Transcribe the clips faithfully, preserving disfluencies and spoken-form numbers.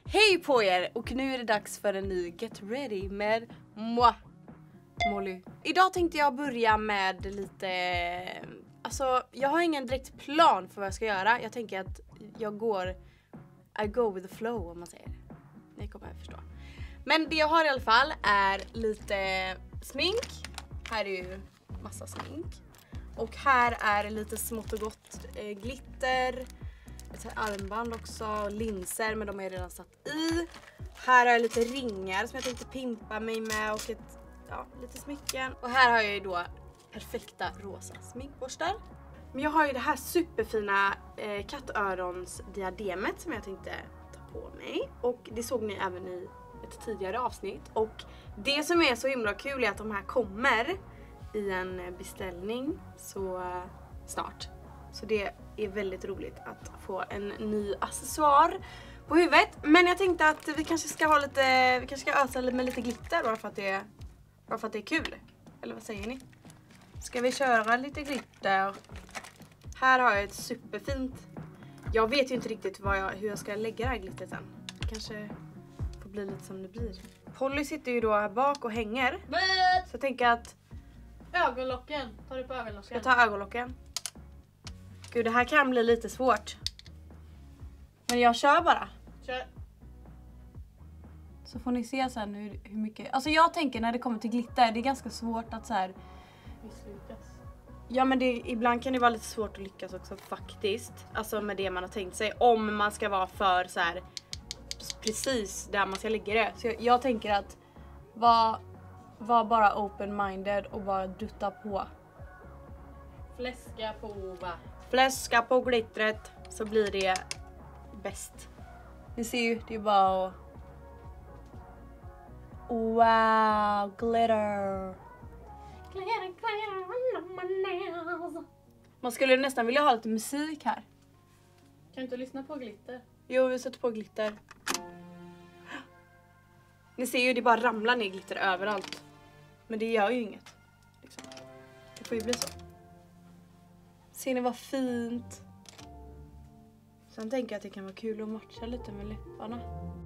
Hej på er! Och nu är det dags för en ny Get Ready med moi, Molly. Idag tänkte jag börja med lite... Alltså, jag har ingen direkt plan för vad jag ska göra. Jag tänker att jag går... I go with the flow, om man säger. Ni kommer att förstå. Men det jag har i alla fall är lite smink. Här är ju massa smink. Och här är lite smått och gott eh, glitter. Ett armband också, linser, men de är redan satt i. Här har jag lite ringar som jag tänkte pimpa mig med och ett, ja, lite smycken. Och här har jag ju då perfekta rosa sminkborstar. Men jag har ju det här superfina eh, katöronsdiademet som jag tänkte ta på mig. Och det såg ni även i ett tidigare avsnitt. Och det som är så himla kul är att de här kommer i en beställning så eh, snart. Så det är väldigt roligt att få en ny accessoar på huvudet. Men jag tänkte att vi kanske ska ha lite, vi kanske ska ösa med lite glitter bara för att det är, bara för att det är kul. Eller vad säger ni? Ska vi köra lite glitter? Här har jag ett superfint. Jag vet ju inte riktigt vad jag, hur jag ska lägga det här glittret sen. Det kanske får bli lite som det blir. Polly sitter ju då här bak och hänger. But... Så jag tänker att... Ögonlocken. Ta du på ögonlocken? Ska jag ta ögonlocken? Gud, det här kan bli lite svårt. Men jag kör bara. Kör. Så får ni se sen hur, hur mycket... Alltså jag tänker när det kommer till glitter, det är ganska svårt att så här... Misslyckas. Ja, men det, ibland kan det vara lite svårt att lyckas också faktiskt. Alltså med det man har tänkt sig. Om man ska vara för så här precis där man ska lägga det. Så jag, jag tänker att var, var bara open-minded och bara dutta på. Fläska på va. Fläska på glittret så blir det bäst. Ni ser ju, det är bara att... Wow, glitter. Glitter, glitter on my nails. Man skulle nästan vilja ha lite musik här. Kan du inte lyssna på glitter? Jo, vi sätter på glitter. Ni ser ju, det bara ramlar ner glitter överallt. Men det gör ju inget. Liksom. Det får ju bli så. Ser ni vad fint? Sen tänker jag att det kan vara kul att matcha lite med läpparna.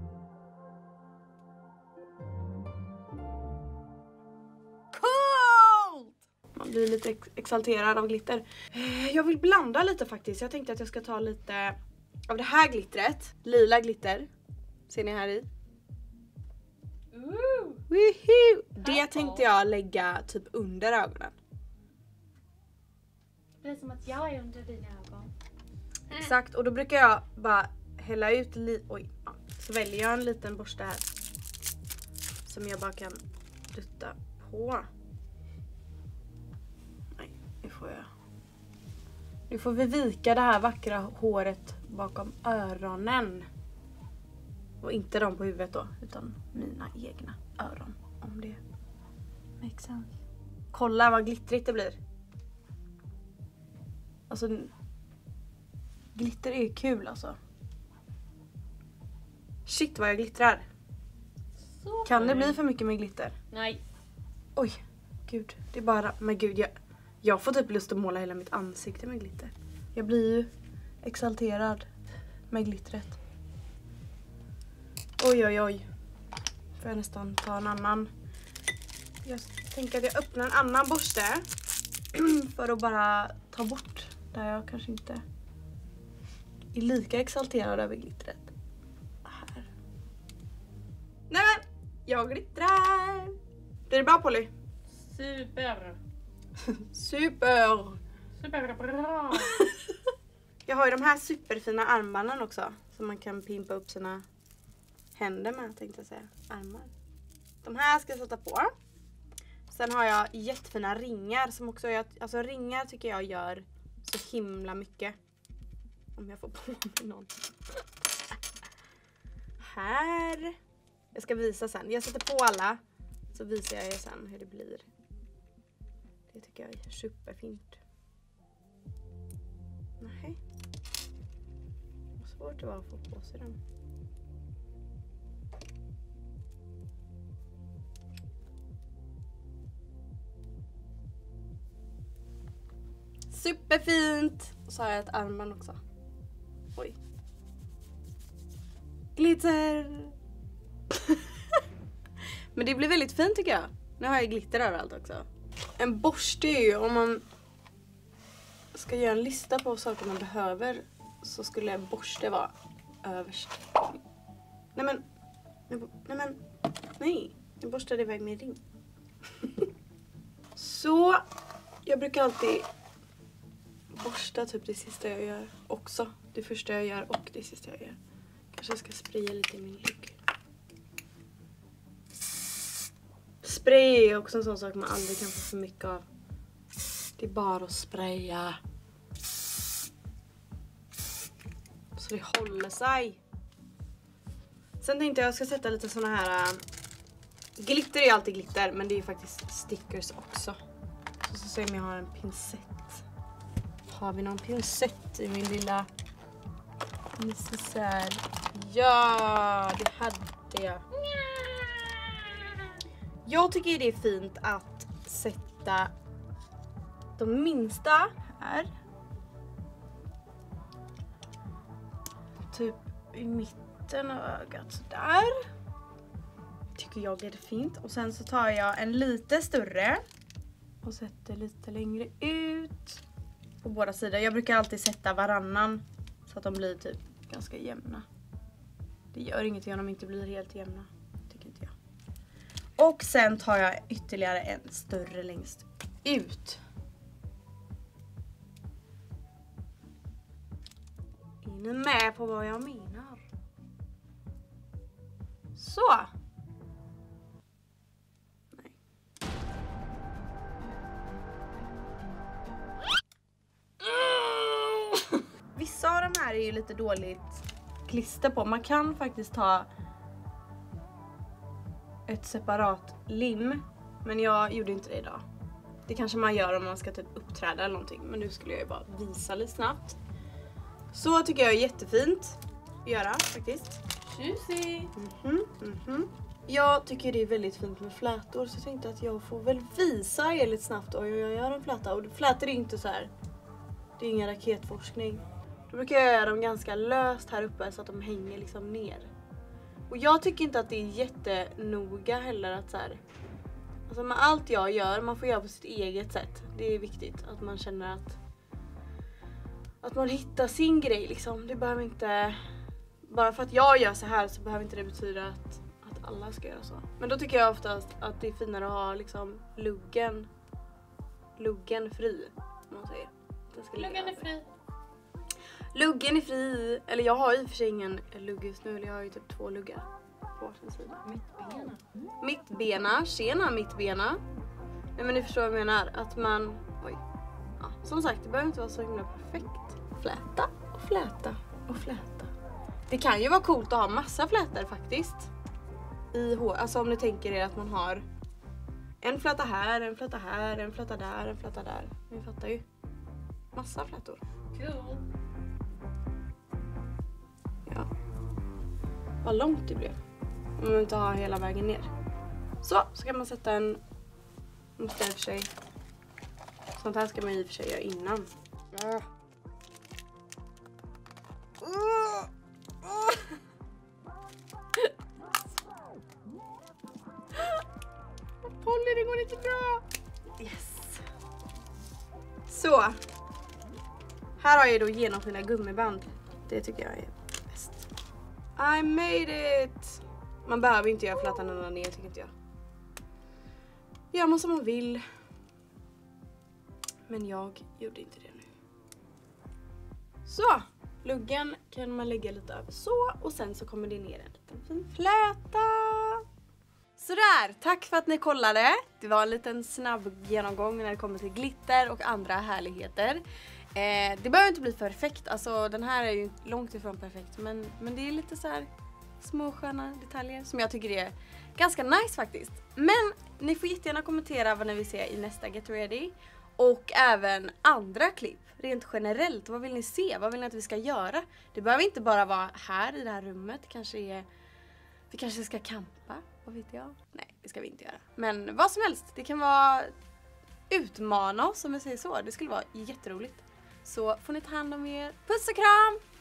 Coolt! Man blir lite ex exalterad av glitter. Jag vill blanda lite faktiskt. Jag tänkte att jag ska ta lite av det här glittret. Lila glitter. Ser ni här i? Ooh. Woohoo! Det tänkte jag lägga typ under ögonen. Det är som att jag är under dina ögon. Exakt, och då brukar jag bara hälla ut lite. Oj, ja. Så väljer jag en liten borste här. Som jag bara kan dutta på. Nej, nu får jag. Nu får vi vika det här vackra håret bakom öronen. Och inte de på huvudet då, utan mina egna öron. Om det makes sense. Kolla vad glittrigt det blir. Alltså, glitter är ju kul alltså. Shit vad jag glittrar. Så Kan det fint. bli för mycket med glitter? Nej. Oj, gud. Det är bara, men gud, jag, jag får typ lust att måla hela mitt ansikte med glitter. Jag blir ju exalterad med glittret. Oj, oj, oj. Får jag nästan ta en annan. Jag tänker att jag öppnar en annan borste. För att bara ta bort där jag kanske inte är lika exalterad över glittret. Här. Nej men, jag glittrar. Blir det bra, Polly? Super. Super. Superbra. Jag har ju de här superfina armbanden också. Som man kan pimpa upp sina händer med, tänkte jag säga. Armar. De här ska jag sätta på. Sen har jag jättefina ringar som också gör, alltså ringar tycker jag gör så himla mycket. Om jag får på mig någon. Här. Jag ska visa sen. Jag sätter på alla så visar jag er sen hur det blir. Det tycker jag är superfint. Nej. Vad svårt det var att få på sig den. Superfint! Och så har jag ett armband också. Oj. glitter! Men det blir väldigt fint tycker jag. Nu har jag glitter överallt också. En borste är ju, om man ska göra en lista på saker man behöver, så skulle en borste vara överst. Nej men, nej men, nej. Jag borstade iväg min ring. Så, jag brukar alltid borsta typ det sista jag gör också. Det första jag gör och det sista jag gör. Kanske jag ska spraya lite i min lugg. Spray är också en sån sak man aldrig kan få för mycket av. Det är bara att spraya. Så det håller sig. Sen tänkte jag att jag ska sätta lite såna här... Äh, glitter är ju alltid glitter, men det är ju faktiskt stickers också. Så, så ser jag om jag har en pincett. Har vi någon pincett i min lilla necessär? Ja, det hade jag. Jag tycker det är fint att sätta de minsta här. Typ i mitten av ögat sådär. Tycker jag är det fint. Och sen så tar jag en lite större och sätter lite längre ut på båda sidor. Jag brukar alltid sätta varannan så att de blir typ ganska jämna. Det gör ingenting om de inte blir helt jämna, tycker inte jag. Och sen tar jag ytterligare en större längst ut. Är ni med på vad jag menar? Så. Nej. Vissa av de här är ju lite dåligt klister på. Man kan faktiskt ta ett separat lim, men jag gjorde inte det idag. Det kanske man gör om man ska typ uppträda eller någonting, men nu skulle jag ju bara visa lite snabbt. Så tycker jag är jättefint att göra faktiskt. Juicy! Mhm, mhm. Jag tycker det är väldigt fint med flätor, så jag tänkte att jag får väl visa er lite snabbt hur jag gör en fläta. Och flätor är inte så här, det är ingen raketforskning. Då brukar jag göra dem ganska löst här uppe så att de hänger liksom ner. Och jag tycker inte att det är jättenoga heller att så här, alltså med allt jag gör, man får göra på sitt eget sätt. Det är viktigt att man känner att att man hittar sin grej liksom. Det behöver inte, bara för att jag gör så här så behöver inte det betyda att, att alla ska göra så. Men då tycker jag oftast att det är finare att ha liksom luggen luggen fri, om man säger. Luggen är fri. Luggen är fri. Eller jag har i och för sig ingen lugg just nu. Eller jag har ju typ två luggar på sin sida. Mittbena. Mittbena. Tjena mittbena. Nej men ni förstår vad jag menar. Att man... Oj. Ja, som sagt, det behöver inte vara så himla perfekt. Fläta och fläta och fläta. Det kan ju vara coolt att ha massa flätor faktiskt. I hår. Alltså om ni tänker er att man har en fläta här, en fläta här, en fläta där, en fläta där. Ni fattar ju. Massa flätor. Cool. Ja. Vad långt det blev. Om man inte har hela vägen ner. Så, så kan man sätta en... Måste jag i och för sig... Sånt här ska man i och för sig göra innan. Ja. Uh. Uh. Polly, det går inte bra. Yes. Så. Här har jag då genomskinliga gummiband. Det tycker jag är bäst. I made it! Man behöver inte göra flätan ända ner, tycker inte jag. Gör man som man vill. Men jag gjorde inte det nu. Så! Luggen kan man lägga lite över så. Och sen så kommer det ner en liten fin fläta. Sådär, tack för att ni kollade. Det var en liten snabb genomgång när det kommer till glitter och andra härligheter. Eh, det behöver inte bli perfekt, alltså den här är ju långt ifrån perfekt, men, men det är lite så här små sköna detaljer som jag tycker är ganska nice faktiskt. Men ni får jättegärna kommentera vad ni vill se i nästa Get Ready och även andra klipp, rent generellt. Vad vill ni se? Vad vill ni att vi ska göra? Det behöver inte bara vara här i det här rummet, kanske är, vi kanske ska campa, vad vet jag? Nej, det ska vi inte göra. Men vad som helst, det kan vara utmana oss, som jag säger så. Det skulle vara jätteroligt. Så får ni ta hand om er. Puss och kram!